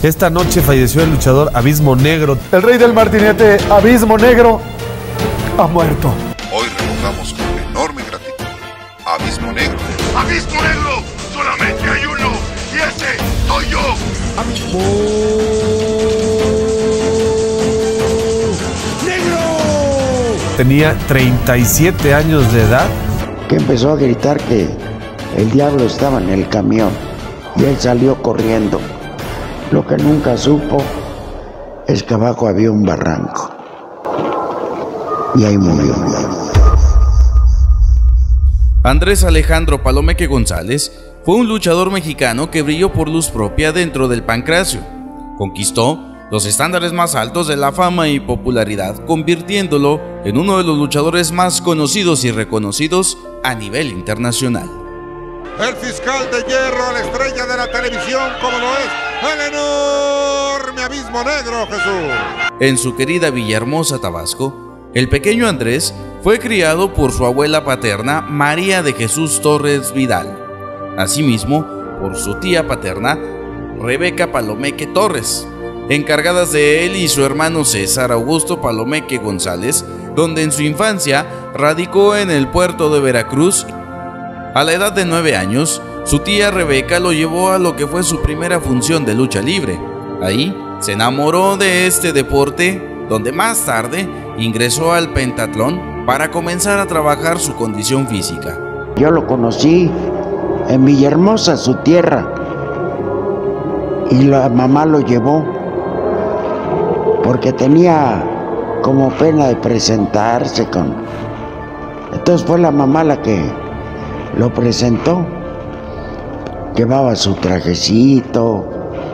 Esta noche falleció el luchador Abismo Negro. El rey del martinete, Abismo Negro, ha muerto. Hoy recordamos con enorme gratitud a Abismo Negro. ¡Abismo Negro! ¡Solamente hay uno! ¡Y ese soy yo! ¡Abismo Negro! Tenía 37 años de edad. Que empezó a gritar que el diablo estaba en el camión y él salió corriendo. Lo que nunca supo es que abajo había un barranco y ahí murió. Andrés Alejandro Palomeque González fue un luchador mexicano que brilló por luz propia dentro del pancracio. Conquistó los estándares más altos de la fama y popularidad, convirtiéndolo en uno de los luchadores más conocidos y reconocidos a nivel internacional. El fiscal de hierro, la estrella de la televisión, como lo es el enorme Abismo Negro, Jesús. En su querida Villahermosa, Tabasco, el pequeño Andrés fue criado por su abuela paterna, María de Jesús Torres Vidal. Asimismo, por su tía paterna, Rebeca Palomeque Torres, encargadas de él y su hermano César Augusto Palomeque González, donde en su infancia radicó en el puerto de Veracruz. A la edad de 9 años, su tía Rebeca lo llevó a lo que fue su primera función de lucha libre. Ahí se enamoró de este deporte, donde más tarde ingresó al pentatlón para comenzar a trabajar su condición física. Yo lo conocí en Villahermosa, su tierra, y la mamá lo llevó porque tenía como pena de presentarse con... Entonces fue la mamá la que lo presentó. Llevaba su trajecito,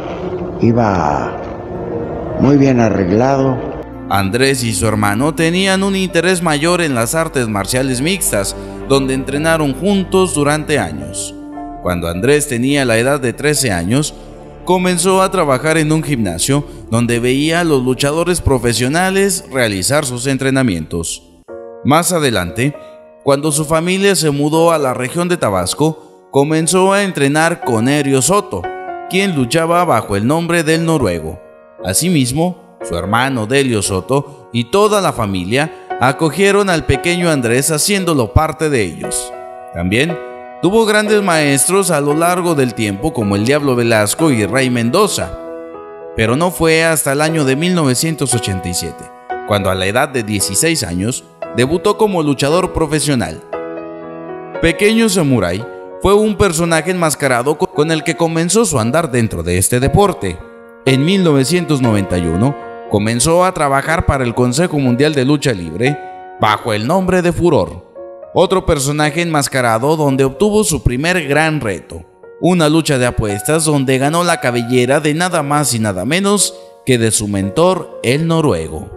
iba muy bien arreglado. Andrés y su hermano tenían un interés mayor en las artes marciales mixtas, donde entrenaron juntos durante años. Cuando Andrés tenía la edad de 13 años, comenzó a trabajar en un gimnasio donde veía a los luchadores profesionales realizar sus entrenamientos. Más adelante, cuando su familia se mudó a la región de Tabasco, comenzó a entrenar con Erio Soto, quien luchaba bajo el nombre del Noruego. Asimismo, su hermano Delio Soto y toda la familia acogieron al pequeño Andrés haciéndolo parte de ellos. También tuvo grandes maestros a lo largo del tiempo como el Diablo Velasco y Rey Mendoza. Pero no fue hasta el año de 1987, cuando a la edad de 16 años debutó como luchador profesional. Pequeño Samurai fue un personaje enmascarado con el que comenzó su andar dentro de este deporte. En 1991 comenzó a trabajar para el Consejo Mundial de Lucha Libre bajo el nombre de Furor, otro personaje enmascarado donde obtuvo su primer gran reto, una lucha de apuestas donde ganó la cabellera de nada más y nada menos que de su mentor, el Noruego.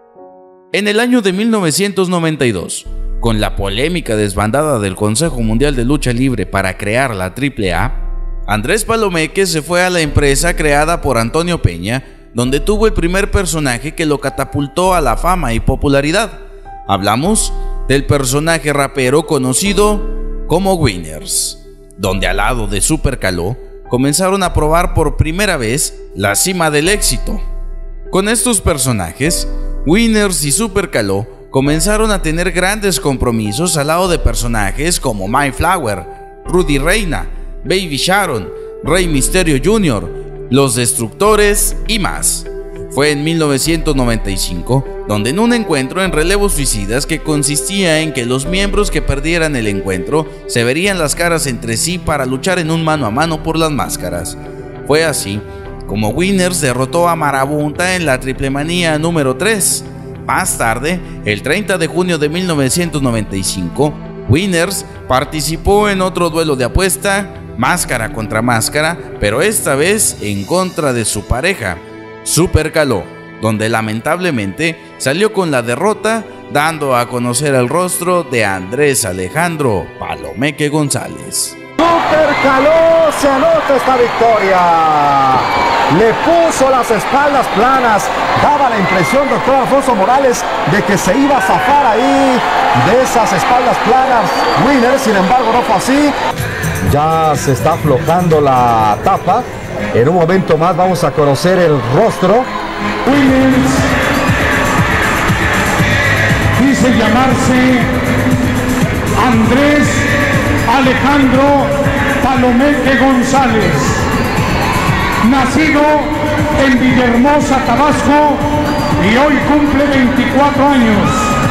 En el año de 1992, con la polémica desbandada del Consejo Mundial de Lucha Libre para crear la AAA, Andrés Palomeque se fue a la empresa creada por Antonio Peña, donde tuvo el primer personaje que lo catapultó a la fama y popularidad. Hablamos del personaje rapero conocido como Winners, donde al lado de Super Caló comenzaron a probar por primera vez la cima del éxito. Con estos personajes, Winners y Super Caló comenzaron a tener grandes compromisos al lado de personajes como My Flower, Rudy Reina, Baby Sharon, Rey Misterio Jr., Los Destructores y más. Fue en 1995 donde en un encuentro en relevos suicidas que consistía en que los miembros que perdieran el encuentro se verían las caras entre sí para luchar en un mano a mano por las máscaras. Fue así como Winners derrotó a Marabunta en la Triplemanía número 3. Más tarde, el 30 de junio de 1995, Winners participó en otro duelo de apuesta, máscara contra máscara, pero esta vez en contra de su pareja, Super Caló, donde lamentablemente salió con la derrota, dando a conocer el rostro de Andrés Alejandro Palomeque González. Super Caló se anota esta victoria. Le puso las espaldas planas. Daba la impresión, doctor Alfonso Morales, de que se iba a zafar ahí de esas espaldas planas Winners. Sin embargo, no fue así. Ya se está aflojando la tapa En un momento más vamos a conocer el rostro. Winners dice llamarse Andrés Alejandro Palomeque González, nacido en Villahermosa, Tabasco, y hoy cumple 24 años.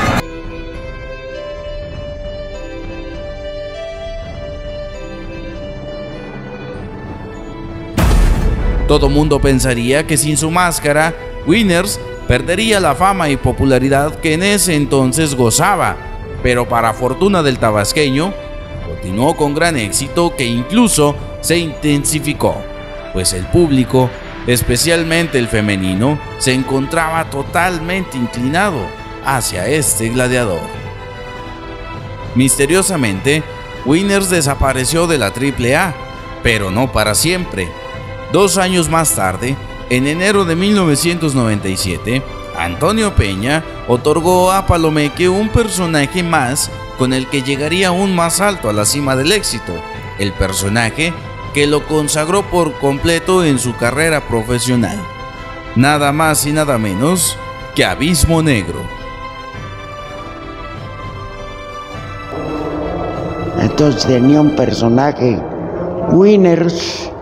Todo mundo pensaría que sin su máscara, Winners perdería la fama y popularidad que en ese entonces gozaba, pero para fortuna del tabasqueño, continuó con gran éxito que incluso se intensificó, pues el público, especialmente el femenino, se encontraba totalmente inclinado hacia este gladiador. Misteriosamente, Winners desapareció de la AAA, pero no para siempre. 2 años más tarde, en enero de 1997, Antonio Peña otorgó a Palomeque un personaje más con el que llegaría aún más alto a la cima del éxito, el personaje que lo consagró por completo en su carrera profesional. Nada más y nada menos que Abismo Negro. Entonces tenía un personaje, Winners,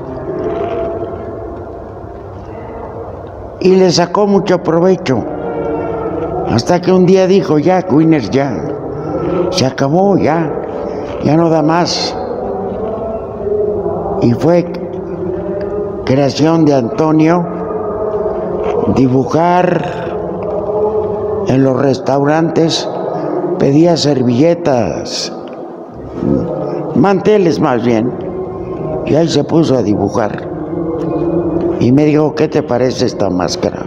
y le sacó mucho provecho, hasta que un día dijo, ya, Winners, ya, se acabó, ya no da más. Y fue creación de Antonio dibujar en los restaurantes, pedía servilletas, manteles más bien, y ahí se puso a dibujar. Y me dijo, ¿qué te parece esta máscara?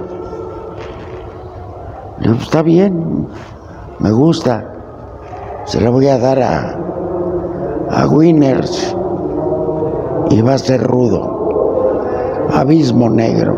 Le digo, está bien, me gusta, se la voy a dar a Winners y va a ser rudo. Abismo Negro.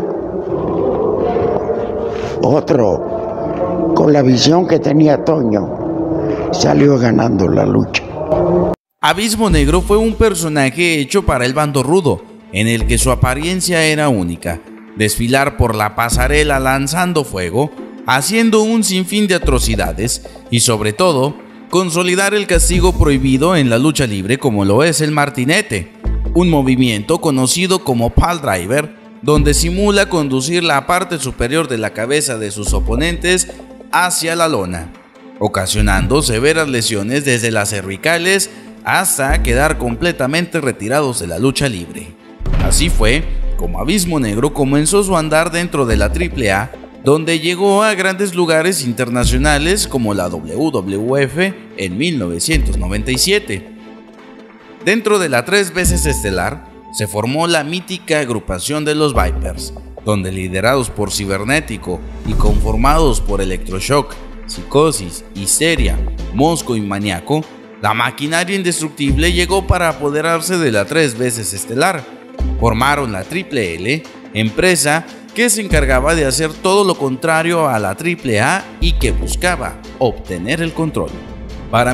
Otro, con la visión que tenía Toño, salió ganando la lucha. Abismo Negro fue un personaje hecho para el bando rudo, en el que su apariencia era única: desfilar por la pasarela lanzando fuego, haciendo un sinfín de atrocidades y sobre todo, consolidar el castigo prohibido en la lucha libre como lo es el martinete, un movimiento conocido como pile driver, donde simula conducir la parte superior de la cabeza de sus oponentes hacia la lona, ocasionando severas lesiones desde las cervicales hasta quedar completamente retirados de la lucha libre. Así fue como Abismo Negro comenzó su andar dentro de la AAA, donde llegó a grandes lugares internacionales como la WWF en 1997. Dentro de la 3 veces estelar, se formó la mítica agrupación de los Vipers, donde liderados por Cibernético y conformados por Electroshock, Psicosis, Histeria, Mosco y Maníaco, la maquinaria indestructible llegó para apoderarse de la 3 veces estelar. Formaron la Triple L, empresa que se encargaba de hacer todo lo contrario a la AAA y que buscaba obtener el control. Para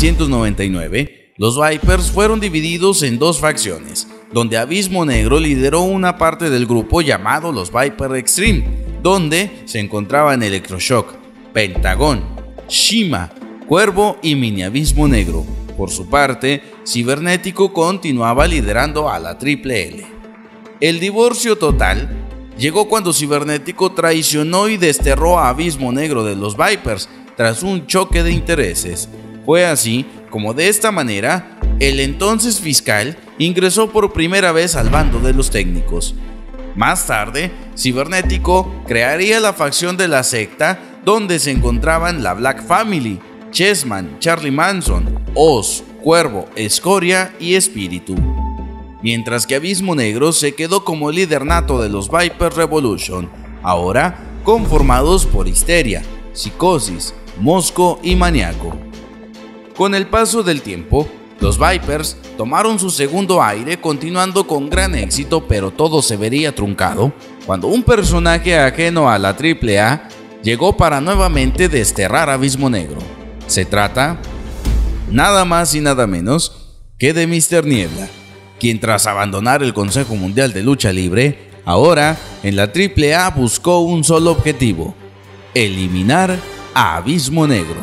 1999, los Vipers fueron divididos en 2 facciones, donde Abismo Negro lideró una parte del grupo llamado los Viper Extreme, donde se encontraban Electroshock, Pentagón, Shima, Cuervo y Mini Abismo Negro. Por su parte, Cibernético continuaba liderando a la Triple L. El divorcio total llegó cuando Cibernético traicionó y desterró a Abismo Negro de los Vipers tras un choque de intereses. Fue así como de esta manera, el entonces fiscal ingresó por primera vez al bando de los técnicos. Más tarde, Cibernético crearía la facción de la secta, donde se encontraban la Black Family, Chessman, Charlie Manson, Oz, Cuervo, Escoria y Espíritu. Mientras que Abismo Negro se quedó como líder nato de los Viper Revolution, ahora conformados por Histeria, Psicosis, Mosco y Maníaco. Con el paso del tiempo, los Vipers tomaron su segundo aire, continuando con gran éxito, pero todo se vería truncado cuando un personaje ajeno a la AAA llegó para nuevamente desterrar a Abismo Negro. Se trata nada más y nada menos que de Mr. Niebla, quien tras abandonar el Consejo Mundial de Lucha Libre, ahora en la AAA buscó un solo objetivo: eliminar a Abismo Negro.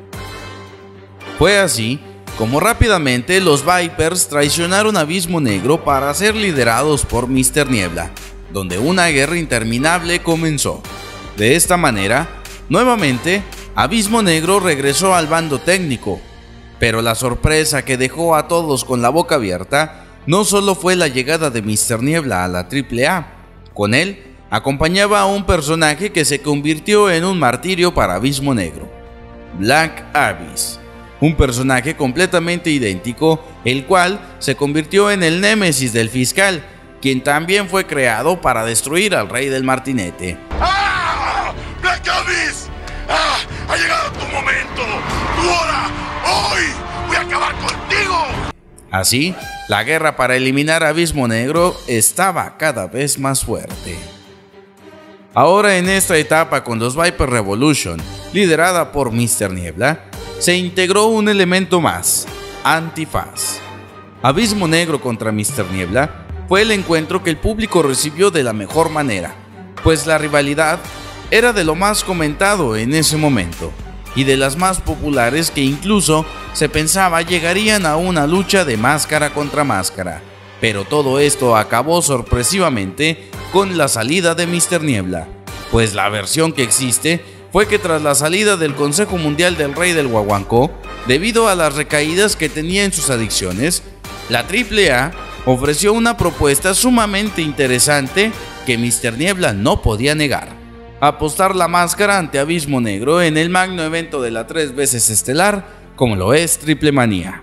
Fue así como rápidamente los Vipers traicionaron a Abismo Negro para ser liderados por Mr. Niebla, donde una guerra interminable comenzó. De esta manera, nuevamente, Abismo Negro regresó al bando técnico, pero la sorpresa que dejó a todos con la boca abierta no solo fue la llegada de Mr. Niebla a la AAA, con él acompañaba a un personaje que se convirtió en un martirio para Abismo Negro: Black Abyss, un personaje completamente idéntico, el cual se convirtió en el némesis del fiscal, quien también fue creado para destruir al Rey del Martinete. ¡Ah! ¡Black Abyss! ¡Ah! ¡Ha llegado tu momento! ¡Tu hora! ¡Hoy voy a acabar contigo! Así, la guerra para eliminar a Abismo Negro estaba cada vez más fuerte. Ahora en esta etapa con los Viper Revolution, liderada por Mr. Niebla, se integró un elemento más: Antifaz. Abismo Negro contra Mr. Niebla fue el encuentro que el público recibió de la mejor manera, pues la rivalidad era de lo más comentado en ese momento, y de las más populares que incluso se pensaba llegarían a una lucha de máscara contra máscara. Pero todo esto acabó sorpresivamente con la salida de Mr. Niebla, pues la versión que existe fue que tras la salida del Consejo Mundial del Rey del Guaguancó, debido a las recaídas que tenía en sus adicciones, la AAA ofreció una propuesta sumamente interesante que Mr. Niebla no podía negar: apostar la máscara ante Abismo Negro en el magno evento de la 3 veces estelar, como lo es Triplemanía.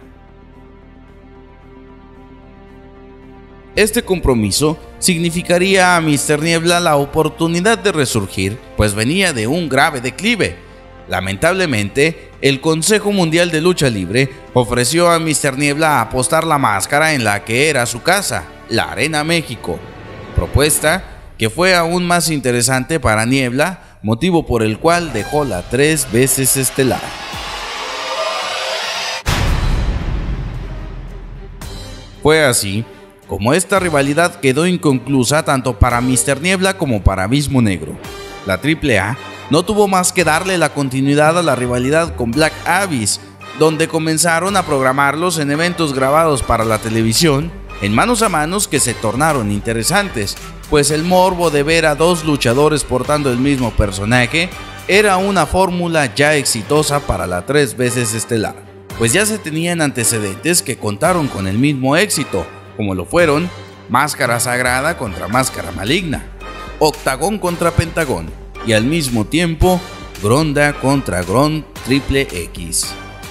Este compromiso significaría a Mr. Niebla la oportunidad de resurgir, pues venía de un grave declive. Lamentablemente, el Consejo Mundial de Lucha Libre ofreció a Mr. Niebla apostar la máscara en la que era su casa, la Arena México, propuesta que fue aún más interesante para Niebla, motivo por el cual dejó la 3 veces estelar. Fue así como esta rivalidad quedó inconclusa tanto para Mr. Niebla como para Abismo Negro. La AAA no tuvo más que darle la continuidad a la rivalidad con Black Abyss, donde comenzaron a programarlos en eventos grabados para la televisión, en manos a manos que se tornaron interesantes, pues el morbo de ver a dos luchadores portando el mismo personaje era una fórmula ya exitosa para la 3 veces estelar, pues ya se tenían antecedentes que contaron con el mismo éxito, como lo fueron Máscara Sagrada contra Máscara Maligna, Octagón contra Pentagón y al mismo tiempo Gronda contra Gron Triple X.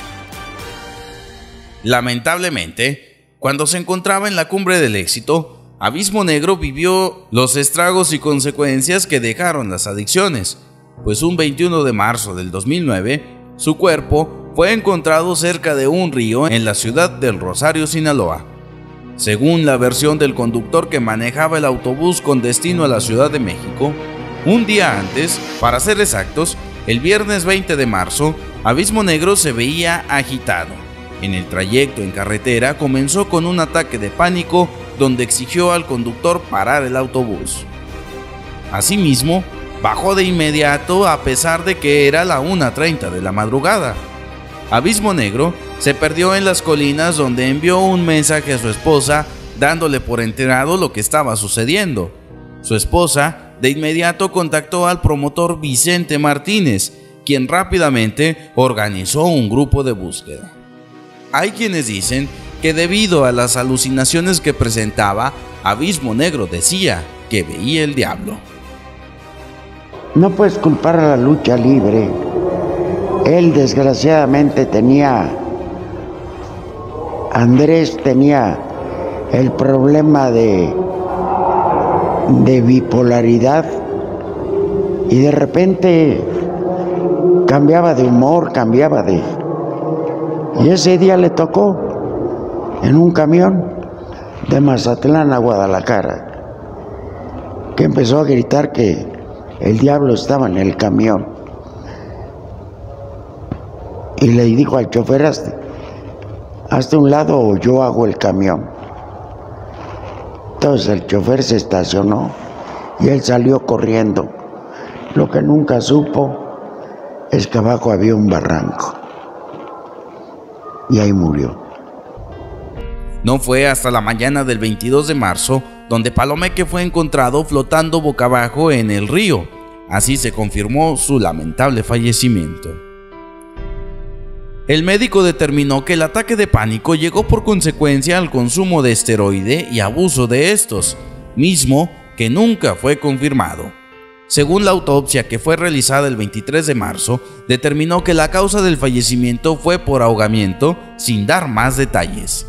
Lamentablemente, cuando se encontraba en la cumbre del éxito, Abismo Negro vivió los estragos y consecuencias que dejaron las adicciones, pues un 21 de marzo del 2009, su cuerpo fue encontrado cerca de un río en la ciudad del Rosario, Sinaloa. Según la versión del conductor que manejaba el autobús con destino a la Ciudad de México, un día antes, para ser exactos, el viernes 20 de marzo, Abismo Negro se veía agitado. En el trayecto en carretera comenzó con un ataque de pánico donde exigió al conductor parar el autobús. Asimismo, bajó de inmediato a pesar de que era la 1:30 de la madrugada. Abismo Negro se perdió en las colinas donde envió un mensaje a su esposa dándole por enterado lo que estaba sucediendo. Su esposa de inmediato contactó al promotor Vicente Martínez, quien rápidamente organizó un grupo de búsqueda. Hay quienes dicen que debido a las alucinaciones que presentaba, Abismo Negro decía que veía el diablo. No puedes culpar a la lucha libre. Él desgraciadamente Andrés tenía el problema de bipolaridad y de repente cambiaba de humor, y ese día le tocó en un camión de Mazatlán a Guadalajara, que empezó a gritar que el diablo estaba en el camión. Y le dijo al chofer: hazte un lado o yo hago el camión. Entonces el chofer se estacionó y él salió corriendo. Lo que nunca supo es que abajo había un barranco. Y ahí murió. No fue hasta la mañana del 22 de marzo donde Palomeque fue encontrado flotando boca abajo en el río. Así se confirmó su lamentable fallecimiento. El médico determinó que el ataque de pánico llegó por consecuencia al consumo de esteroide y abuso de estos, mismo que nunca fue confirmado. Según la autopsia que fue realizada el 23 de marzo, determinó que la causa del fallecimiento fue por ahogamiento, sin dar más detalles.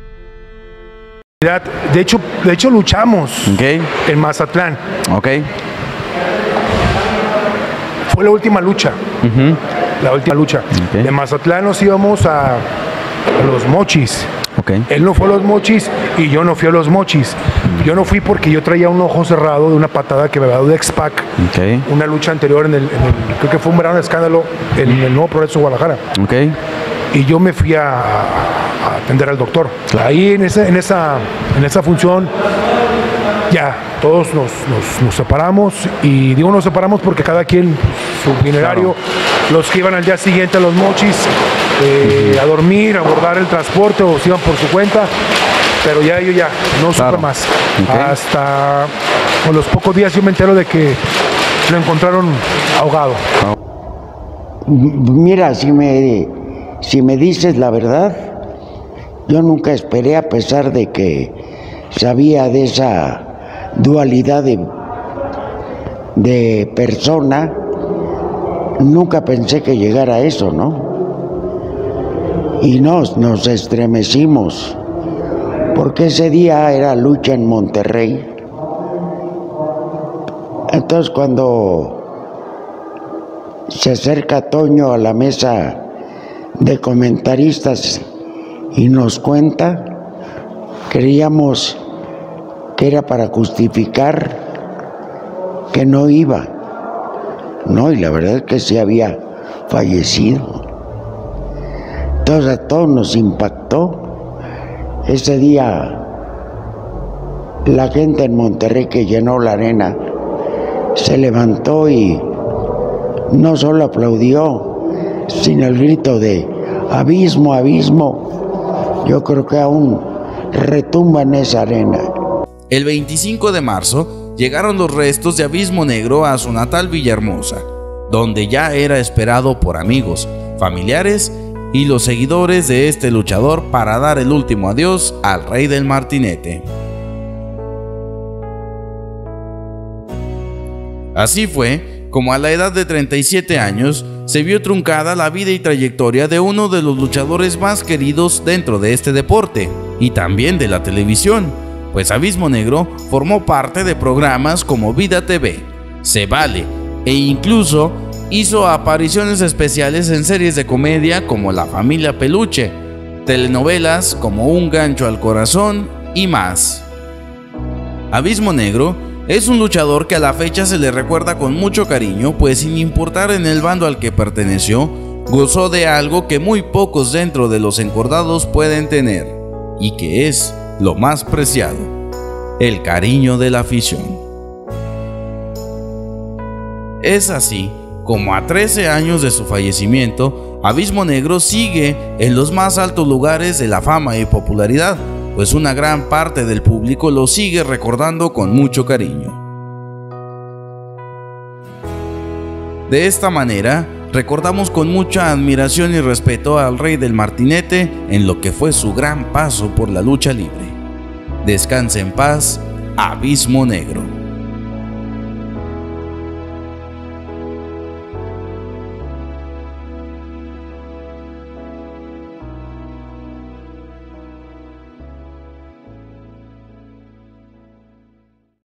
De hecho luchamos en Mazatlán. Fue la última lucha. La última lucha. De Mazatlán nos íbamos a los Mochis. Él no fue a los Mochis y yo no fui a los Mochis. Yo no fui porque yo traía un ojo cerrado de una patada que me había dado de X-Pac. Una lucha anterior creo que fue un verano de escándalo en el Nuevo Progreso Guadalajara. Y yo me fui a atender al doctor. Ahí en esa función ya todos nos separamos, y digo nos separamos porque cada quien su itinerario. Los que iban al día siguiente a los Mochis a dormir, a abordar el transporte, o se iban por su cuenta, pero ya yo no supe más. Hasta con los pocos días yo me entero de que lo encontraron ahogado. Mira, si me dices la verdad, yo nunca esperé, a pesar de que sabía de esa dualidad de persona, nunca pensé que llegara a eso, ¿no? Y nos estremecimos, porque ese día era lucha en Monterrey. Entonces cuando se acerca Toño a la mesa de comentaristas y nos cuenta, creíamos que era para justificar que no iba. No, y la verdad es que sí había fallecido. Entonces a todos nos impactó. Ese día la gente en Monterrey que llenó la arena se levantó y no solo aplaudió, sino el grito de abismo, abismo. Yo creo que aún retumba en esa arena. El 25 de marzo llegaron los restos de Abismo Negro a su natal Villahermosa, donde ya era esperado por amigos, familiares y los seguidores de este luchador para dar el último adiós al Rey del Martinete. Así fue como a la edad de 37 años se vio truncada la vida y trayectoria de uno de los luchadores más queridos dentro de este deporte y también de la televisión, pues Abismo Negro formó parte de programas como Vida TV, Se Vale e incluso hizo apariciones especiales en series de comedia como La Familia Peluche, telenovelas como Un Gancho al Corazón y más. Abismo Negro es un luchador que a la fecha se le recuerda con mucho cariño, pues sin importar en el bando al que perteneció, gozó de algo que muy pocos dentro de los encordados pueden tener, y que es lo más preciado: el cariño de la afición. Es así como a 13 años de su fallecimiento, Abismo Negro sigue en los más altos lugares de la fama y popularidad, pues una gran parte del público lo sigue recordando con mucho cariño. De esta manera, recordamos con mucha admiración y respeto al Rey del Martinete en lo que fue su gran paso por la lucha libre. Descanse en paz, Abismo Negro.